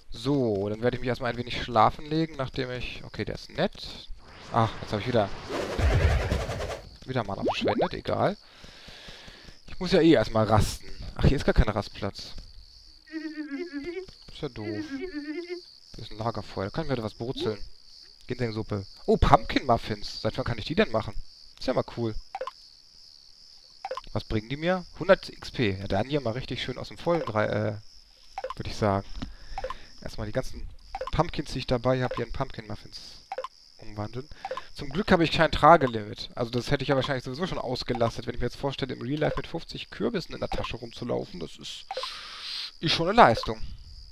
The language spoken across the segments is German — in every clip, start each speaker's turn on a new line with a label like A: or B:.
A: So, dann werde ich mich erstmal ein wenig schlafen legen, nachdem ich... Okay, der ist nett. Ach, jetzt habe ich wieder Mana verschwendet, egal. Ich muss ja eh erstmal rasten. Ach, hier ist gar kein Rastplatz. Ist ja doof. Hier ist ein Lagerfeuer, da kann ich mir was brutzeln. Ginsengsuppe. Oh, Pumpkin Muffins. Seit wann kann ich die denn machen? Ist ja mal cool. Was bringen die mir? 100 XP. Ja, dann hier mal richtig schön aus dem Vollen, würde ich sagen. Erstmal die ganzen Pumpkins, die ich dabei habe, hier in Pumpkin Muffins umwandeln. Zum Glück habe ich kein Tragelimit. Also das hätte ich ja wahrscheinlich sowieso schon ausgelastet, wenn ich mir jetzt vorstelle, im Real Life mit 50 Kürbissen in der Tasche rumzulaufen. Das ist schon eine Leistung.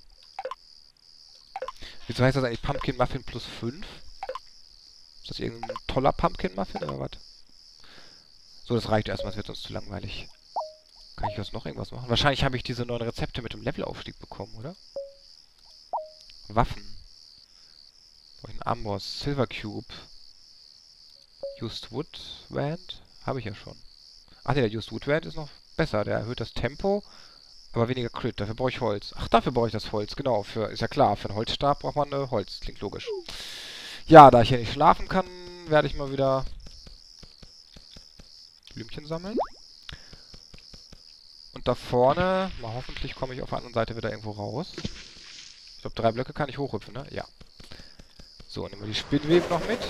A: Wieso heißt das eigentlich Pumpkin Muffin plus 5? Ist das irgendein toller Pumpkin Muffin oder was? So, das reicht erstmal, es wird sonst zu langweilig. Kann ich jetzt noch irgendwas machen? Wahrscheinlich habe ich diese neuen Rezepte mit dem Levelaufstieg bekommen, oder? Waffen. Brauche ich einen Amboss, Silver Cube. Used Wood Wand? Habe ich ja schon. Ach ne, der Used Wood Wand ist noch besser. Der erhöht das Tempo, aber weniger Crit. Dafür brauche ich Holz. Ach, dafür brauche ich das Holz, genau. Ist ja klar, für einen Holzstab braucht man Holz. Klingt logisch. Ja, da ich hier nicht schlafen kann, werde ich mal wieder Blümchen sammeln. Und da vorne, mal hoffentlich komme ich auf der anderen Seite wieder irgendwo raus. Ich glaube, 3 Blöcke kann ich hochhüpfen, ne? Ja. So, nehmen wir die Spinnweb noch mit.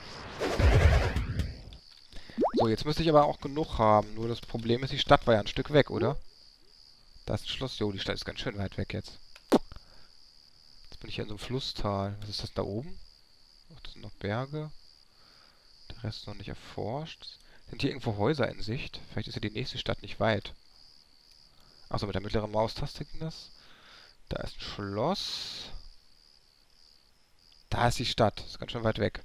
A: So, jetzt müsste ich aber auch genug haben. Nur das Problem ist, die Stadt war ja ein Stück weg, oder? Da ist ein Schloss. Jo, die Stadt ist ganz schön weit weg jetzt. Jetzt bin ich hier in so einem Flusstal. Was ist das da oben? Ach, das sind noch Berge. Der Rest ist noch nicht erforscht. Sind hier irgendwo Häuser in Sicht? Vielleicht ist ja die nächste Stadt nicht weit. Achso, mit der mittleren Maustaste ging das. Da ist ein Schloss. Da ist die Stadt. Ist ganz schön weit weg.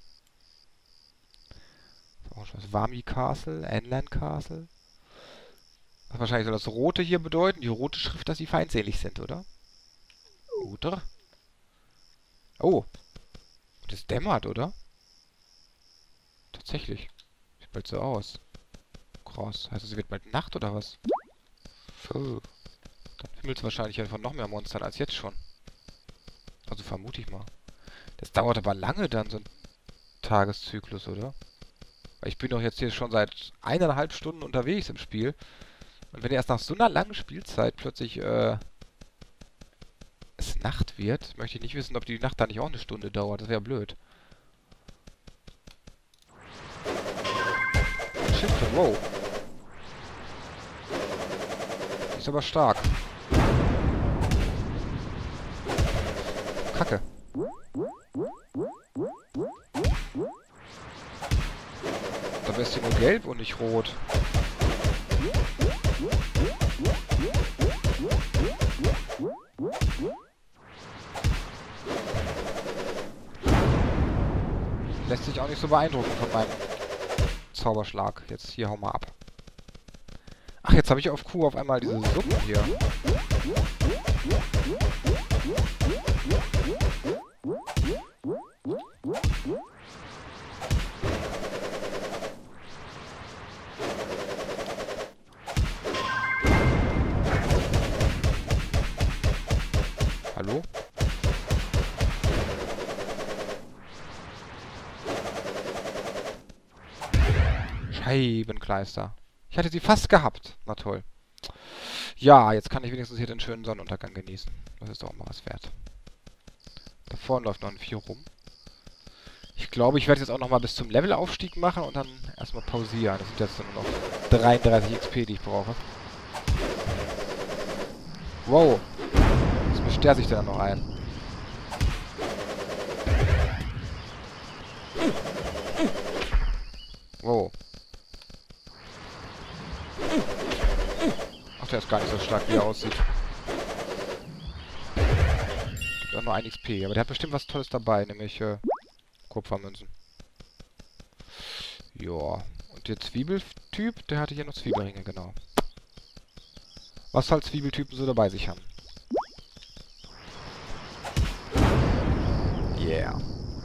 A: Vami Castle, Anland Castle. Wahrscheinlich soll das Rote hier bedeuten. Die rote Schrift, dass sie feindselig sind, oder? Oder? Oh. Und es dämmert, oder? Tatsächlich. Sieht bald so aus. Krass. Heißt es wird bald Nacht, oder was? Oh. Dann himmelt es wahrscheinlich einfach noch mehr Monstern als jetzt schon. Also vermute ich mal. Das dauert aber lange dann, so ein Tageszyklus, oder? Weil ich bin doch jetzt hier schon seit 1,5 Stunden unterwegs im Spiel. Und wenn erst nach so einer langen Spielzeit plötzlich, es Nacht wird, möchte ich nicht wissen, ob die Nacht da nicht auch eine Stunde dauert. Das wäre blöd. Schiffe, wow. Die ist aber stark. Kacke. Dabei ist sie nur gelb und nicht rot. Lässt sich auch nicht so beeindrucken von meinem Zauberschlag. Jetzt hier, hau mal ab. Ach, jetzt habe ich auf Q auf einmal diese Suppen hier. Hallo? Scheibenkleister. Ich hatte sie fast gehabt. Na toll. Ja, jetzt kann ich wenigstens hier den schönen Sonnenuntergang genießen. Das ist doch auch mal was wert. Da vorne läuft noch ein Vieh rum. Ich glaube, ich werde jetzt auch noch mal bis zum Levelaufstieg machen und dann erstmal pausieren. Das sind jetzt nur noch 33 XP, die ich brauche. Wow. Was mischt der sich denn noch ein? Wow. Ach, der ist gar nicht so stark, wie er aussieht. Gibt auch nur 1 XP, aber der hat bestimmt was Tolles dabei, nämlich Kupfermünzen. Ja. Und der Zwiebeltyp, der hatte hier noch Zwiebelringe, genau. Was halt Zwiebeltypen so dabei sich haben. Yeah.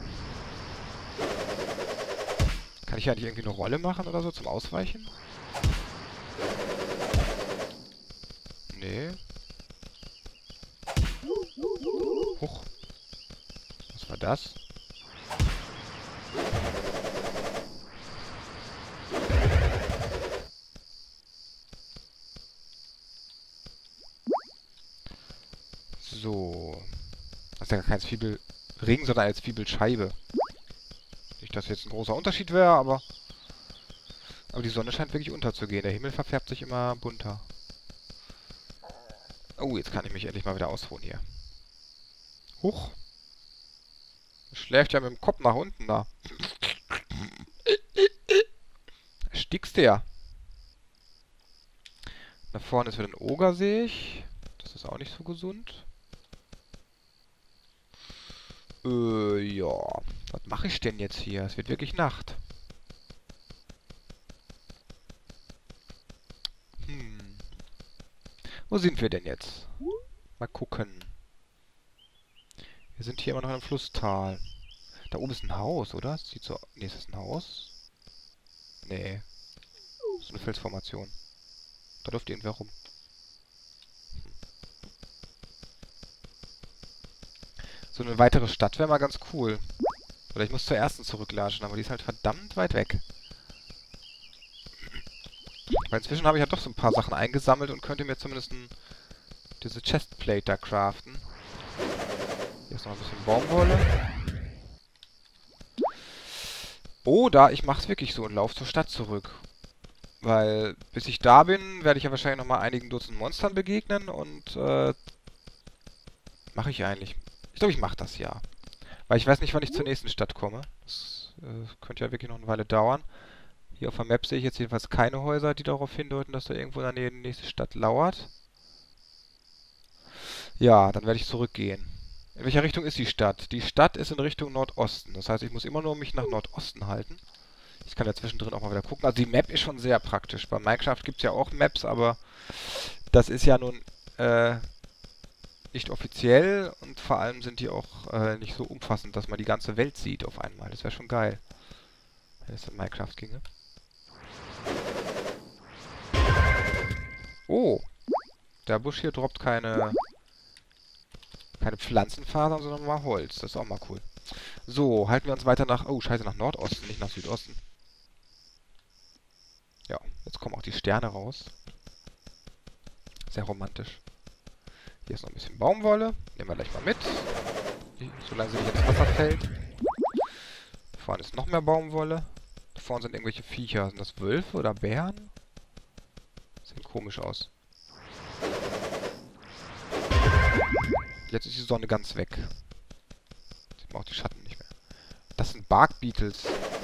A: Kann ich hier eigentlich irgendwie eine Rolle machen oder so zum Ausweichen? Nee. Huch. Was war das? So. Das ist ja kein Zwiebelring, sondern eine Zwiebelscheibe. Nicht, dass jetzt ein großer Unterschied wäre, aber die Sonne scheint wirklich unterzugehen. Der Himmel verfärbt sich immer bunter. Oh, jetzt kann ich mich endlich mal wieder ausruhen hier. Huch. Schläft ja mit dem Kopf nach unten da. Stickst du ja. Da vorne ist wieder ein Oger, sehe ich. Das ist auch nicht so gesund. Ja. Was mache ich denn jetzt hier? Es wird wirklich Nacht. Wo sind wir denn jetzt? Mal gucken. Wir sind hier immer noch im Flusstal. Da oben ist ein Haus, oder? Das sieht so... Nee, ist das ein Haus? Nee. Das ist eine Felsformation. Da läuft irgendwer rum. So eine weitere Stadt wäre mal ganz cool. Oder ich muss zur ersten zurücklatschen, aber die ist halt verdammt weit weg. Weil inzwischen habe ich ja doch so ein paar Sachen eingesammelt und könnte mir zumindest diese Chestplate da craften. Hier ist noch ein bisschen Baumwolle. Oder ich mache es wirklich so und laufe zur Stadt zurück. Weil bis ich da bin, werde ich ja wahrscheinlich nochmal einigen Dutzend Monstern begegnen und mache ich eigentlich. Ich glaube, ich mache das ja. Weil ich weiß nicht, wann ich zur nächsten Stadt komme. Das könnte ja wirklich noch eine Weile dauern. Hier auf der Map sehe ich jetzt jedenfalls keine Häuser, die darauf hindeuten, dass da irgendwo in der Nähe die nächste Stadt lauert. Ja, dann werde ich zurückgehen. In welcher Richtung ist die Stadt? Die Stadt ist in Richtung Nordosten. Das heißt, ich muss immer nur mich nach Nordosten halten. Ich kann ja zwischendrin auch mal wieder gucken. Also die Map ist schon sehr praktisch. Bei Minecraft gibt es ja auch Maps, aber das ist ja nun nicht offiziell und vor allem sind die auch nicht so umfassend, dass man die ganze Welt sieht auf einmal. Das wäre schon geil, wenn es in Minecraft ginge. Oh, der Busch hier droppt keine Pflanzenfasern, sondern mal Holz. Das ist auch mal cool. So, halten wir uns weiter nach... Oh, scheiße, nach Nordosten, nicht nach Südosten. Ja, jetzt kommen auch die Sterne raus. Sehr romantisch. Hier ist noch ein bisschen Baumwolle. Nehmen wir gleich mal mit. Solange sie nicht ins Wasser fällt. Da vorne ist noch mehr Baumwolle. Da vorne sind irgendwelche Viecher. Sind das Wölfe oder Bären? Sehen komisch aus. Jetzt ist die Sonne ganz weg. Sieht man auch die Schatten nicht mehr. Das sind Bark Beetles.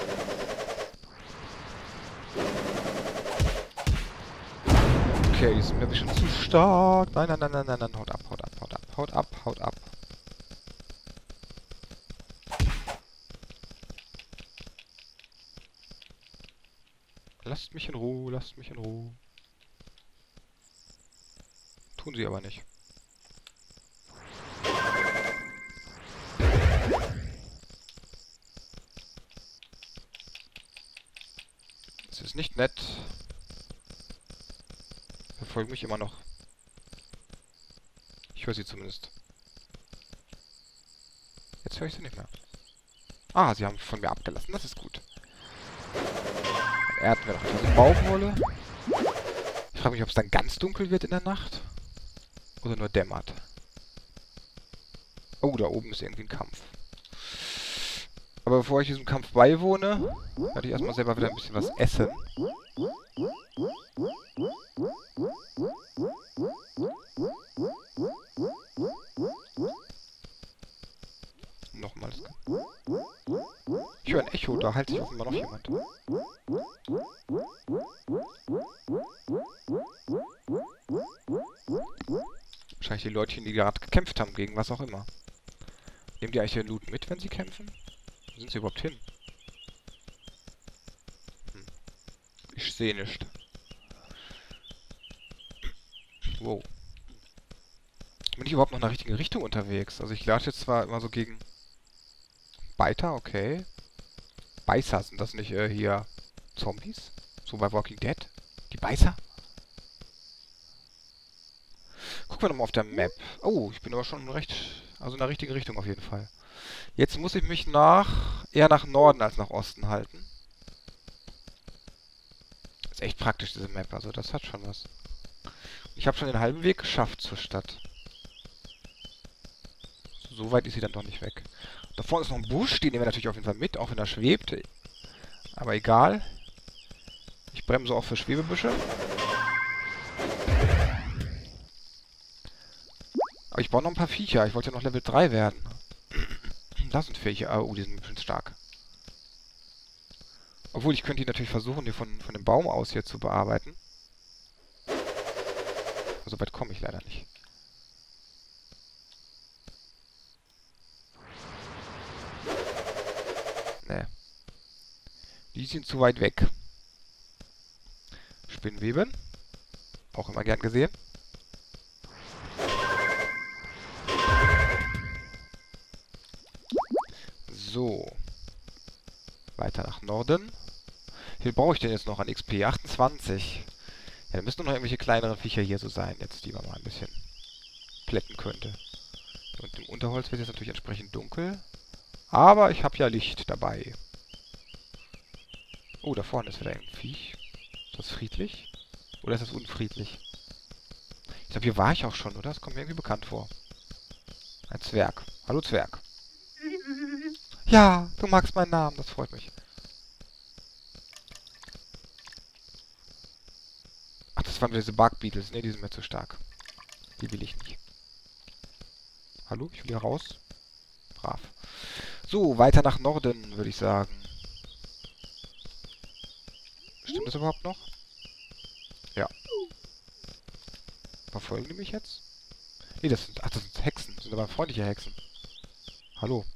A: Okay, die sind mir bestimmt zu stark. Nein, nein, nein, nein, nein, nein. Haut ab, haut ab, haut ab, haut ab, haut ab. Lasst mich in Ruhe, lasst mich in Ruhe. Tun sie aber nicht. Das ist nicht nett. Verfolgen mich immer noch. Ich höre sie zumindest. Jetzt höre ich sie nicht mehr. Ah, sie haben von mir abgelassen. Das ist gut. Ernten wir noch diese Baumwolle. Ich frage mich, ob es dann ganz dunkel wird in der Nacht. Oder nur dämmert. Oh, da oben ist irgendwie ein Kampf. Aber bevor ich diesem Kampf beiwohne, werde ich erstmal selber wieder ein bisschen was essen. Nochmal. Ich höre ein Echo, da heilt sich offenbar noch jemand. Wahrscheinlich die Leutchen, die gerade gekämpft haben, gegen was auch immer. Nehmen die eigentlich ihren Loot mit, wenn sie kämpfen? Wo sind sie überhaupt hin? Ich sehe nichts. Wow. Bin ich überhaupt noch in der richtigen Richtung unterwegs? Also ich latsche jetzt zwar immer so gegen... Biter, okay. Beißer, sind das nicht hier Zombies? So bei Walking Dead? Die Beißer? Gucken wir nochmal auf der Map. Oh, ich bin aber schon recht Also in der richtigen Richtung auf jeden Fall. Jetzt muss ich mich eher nach Norden als nach Osten halten. Ist echt praktisch, diese Map. Also das hat schon was. Ich habe schon den halben Weg geschafft zur Stadt. So weit ist sie dann doch nicht weg. Da vorne ist noch ein Busch, den nehmen wir natürlich auf jeden Fall mit, auch wenn er schwebt. Aber egal. Ich bremse auch für Schwebebüsche. Aber ich brauche noch ein paar Viecher. Ich wollte ja noch Level 3 werden. Das sind Viecher. Oh, die sind ein bisschen stark. Obwohl, ich könnte die natürlich versuchen, hier von dem Baum aus hier zu bearbeiten. So weit komme ich leider nicht. Nee. Die sind zu weit weg. Spinnweben. Auch immer gern gesehen. So. Weiter nach Norden. Wie viel brauche ich denn jetzt noch an XP? 28. Ja, da müssen nur noch irgendwelche kleineren Viecher hier so sein, jetzt die man mal ein bisschen plätten könnte. Und im Unterholz wird jetzt natürlich entsprechend dunkel. Aber ich habe ja Licht dabei. Oh, da vorne ist wieder ein Viech. Ist das friedlich? Oder ist das unfriedlich? Ich glaube, hier war ich auch schon, oder? Das kommt mir irgendwie bekannt vor. Ein Zwerg. Hallo Zwerg. Ja, du magst meinen Namen, das freut mich. Ach, das waren diese Bark Beetles. Ne, die sind mir zu stark. Die will ich nicht. Hallo, ich will hier raus. Brav. So, weiter nach Norden, würde ich sagen. Stimmt das überhaupt noch? Ja. Verfolgen die mich jetzt? Nee, das sind Hexen. Das sind aber freundliche Hexen. Hallo.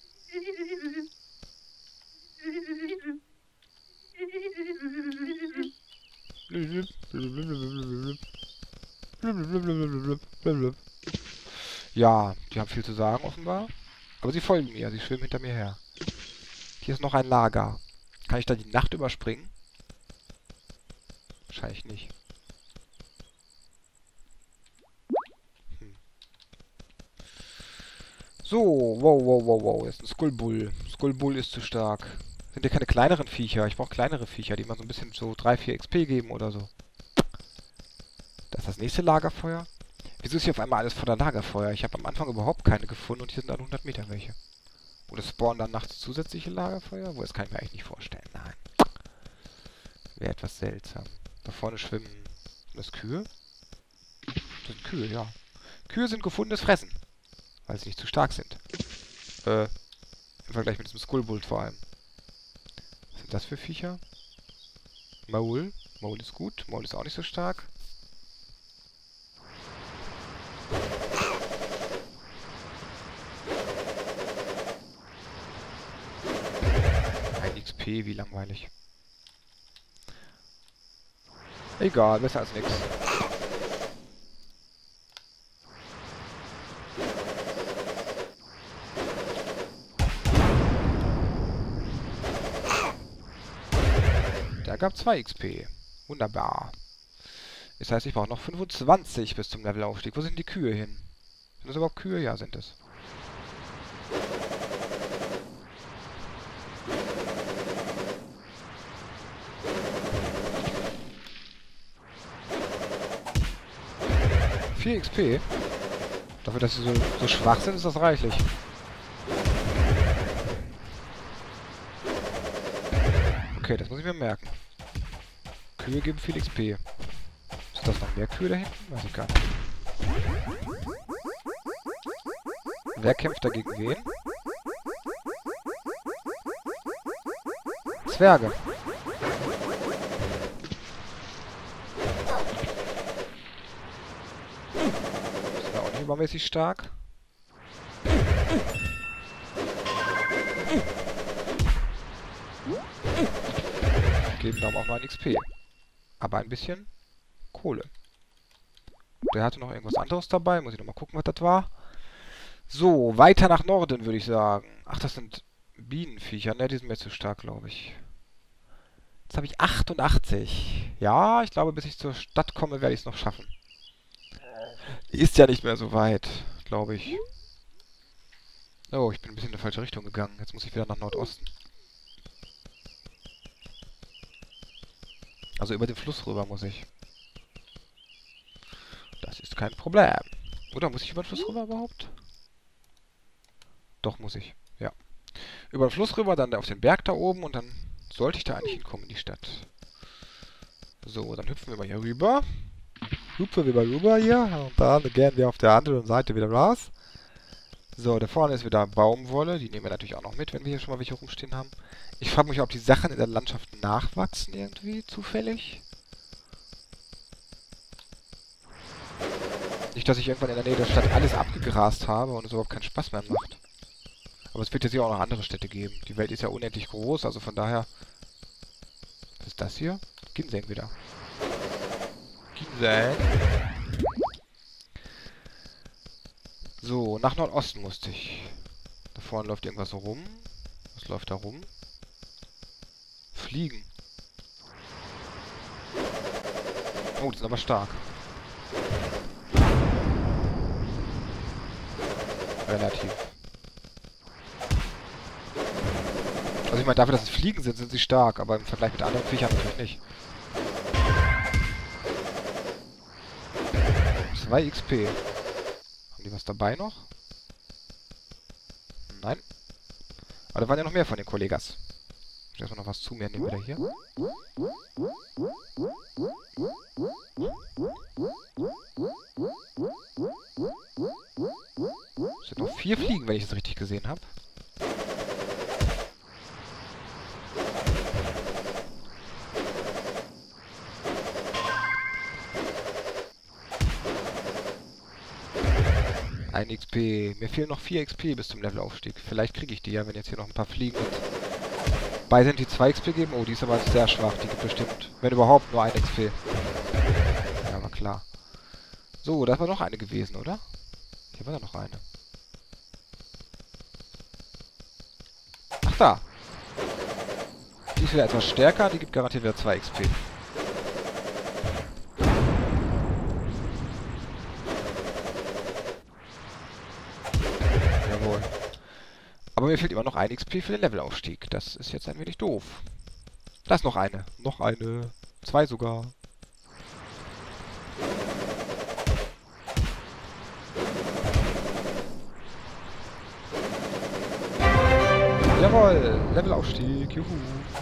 A: Ja, die haben viel zu sagen offenbar. Aber sie folgen mir, sie schwimmen hinter mir her. Hier ist noch ein Lager. Kann ich da die Nacht überspringen? Wahrscheinlich nicht. So, wow, wow, wow, wow. Jetzt ein Skullbull. Skullbull ist zu stark. Sind ja keine kleineren Viecher. Ich brauche kleinere Viecher, die mal so ein bisschen so 3, 4 XP geben oder so. Das ist das nächste Lagerfeuer. Wieso ist hier auf einmal alles voller Lagerfeuer? Ich habe am Anfang überhaupt keine gefunden und hier sind alle 100 Meter welche. Oder spawnen dann nachts zusätzliche Lagerfeuer? Wo, das kann ich mir eigentlich nicht vorstellen. Nein. Wäre etwas seltsam. Da vorne schwimmen... Sind das Kühe? Das sind Kühe, ja. Kühe sind gefundenes Fressen. Weil sie nicht zu stark sind. Im Vergleich mit diesem Skullbull vor allem. Was sind das für Viecher? Mole. Mole ist gut. Mole ist auch nicht so stark. Ein XP, wie langweilig. Egal, besser als nix. Der gab 2 XP. Wunderbar. Das heißt, ich brauche noch 25 bis zum Levelaufstieg. Wo sind die Kühe hin? Sind das überhaupt Kühe? Ja, sind es. Vier XP? Dafür, dass sie so schwach sind, ist das reichlich. Okay, das muss ich mir merken. Kühe geben viel XP. Sind das noch mehr Kühe da hinten? Weiß ich gar nicht. Wer kämpft dagegen wen? Zwerge. Ist ja auch nicht übermäßig stark. Geben darum auch mal ein XP. Aber ein bisschen Kohle. Der hatte noch irgendwas anderes dabei. Muss ich noch mal gucken, was das war. So, weiter nach Norden, würde ich sagen. Ach, das sind Bienenviecher. Ne, die sind mir zu stark, glaube ich. Jetzt habe ich 88. Ja, ich glaube, bis ich zur Stadt komme, werde ich es noch schaffen. Die ist ja nicht mehr so weit, glaube ich. Oh, ich bin ein bisschen in die falsche Richtung gegangen. Jetzt muss ich wieder nach Nordosten. Also über den Fluss rüber muss ich. Das ist kein Problem. Oder muss ich über den Fluss rüber überhaupt? Doch, muss ich. Ja. Über den Fluss rüber, dann auf den Berg da oben und dann sollte ich da eigentlich hinkommen in die Stadt. So, dann hüpfen wir mal hier rüber. Hüpfen wir mal rüber hier. Und dann gehen wir auf der anderen Seite wieder raus. So, da vorne ist wieder Baumwolle. Die nehmen wir natürlich auch noch mit, wenn wir hier schon mal welche rumstehen haben. Ich frage mich, ob die Sachen in der Landschaft nachwachsen irgendwie, zufällig. Nicht, dass ich irgendwann in der Nähe der Stadt alles abgegrast habe und es überhaupt keinen Spaß mehr macht. Aber es wird jetzt hier auch noch andere Städte geben. Die Welt ist ja unendlich groß, also von daher... Was ist das hier? Ginseng wieder. Ginseng. So, nach Nordosten musste ich. Da vorne läuft irgendwas rum. Was läuft da rum? Fliegen. Oh, die sind aber stark. Relativ. Also ich meine, dafür, dass es Fliegen sind, sind sie stark, aber im Vergleich mit anderen Viechern natürlich nicht. 2 XP. Haben die was dabei noch? Nein. Aber da waren ja noch mehr von den Kollegas. Ich muss erstmal noch was zu mir nehmen wieder hier. Es sind noch 4 Fliegen, wenn ich es richtig gesehen habe. Ein XP. Mir fehlen noch 4 XP bis zum Levelaufstieg. Vielleicht kriege ich die ja, wenn jetzt hier noch ein paar Fliegen mit bei sind, die 2 XP geben. Oh, die ist aber sehr schwach. Die gibt bestimmt, wenn überhaupt, nur 1 XP. Ja, war klar. So, das war noch eine gewesen, oder? Hier war da noch eine. Ach, da. Die ist wieder etwas stärker. Die gibt garantiert wieder 2 XP. Jawohl. Aber mir fehlt immer noch 1 XP für den Levelaufstieg. Das ist jetzt ein wenig doof. Da ist noch eine. Noch eine. 2 sogar. Jawohl. Levelaufstieg. Juhu.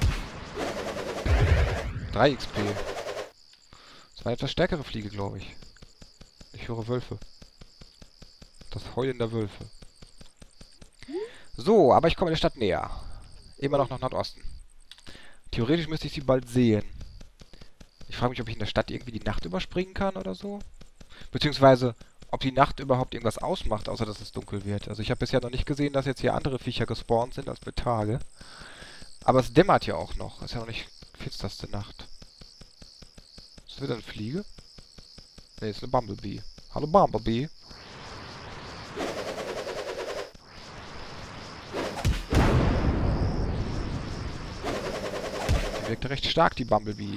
A: 3 XP. Das war eine etwas stärkere Fliege, glaube ich. Ich höre Wölfe. Das Heulen der Wölfe. So, aber ich komme der Stadt näher. Immer noch nach Nordosten. Theoretisch müsste ich sie bald sehen. Ich frage mich, ob ich in der Stadt irgendwie die Nacht überspringen kann oder so. Beziehungsweise, ob die Nacht überhaupt irgendwas ausmacht, außer dass es dunkel wird. Also ich habe bisher noch nicht gesehen, dass jetzt hier andere Viecher gespawnt sind als bei Tage. Aber es dämmert ja auch noch. Ist ja noch nicht finsterste Nacht. Ist das wieder eine Fliege? Ne, ist eine Bumblebee. Hallo Bumblebee. Die wirkt recht stark, die Bumblebee.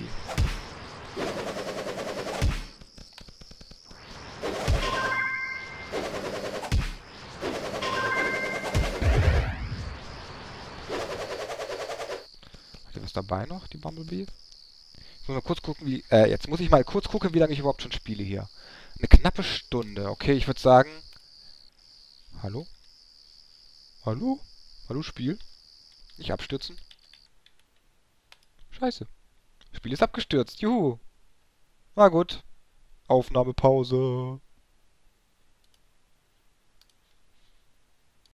A: Hat die was dabei noch, die Bumblebee? Ich muss mal kurz gucken, wie... jetzt muss ich mal kurz gucken, wie lange ich überhaupt schon spiele hier. Eine knappe Stunde. Okay, ich würde sagen... Hallo? Hallo? Hallo, Spiel? Nicht abstürzen? Scheiße. Spiel ist abgestürzt. Juhu. Na gut. Aufnahmepause.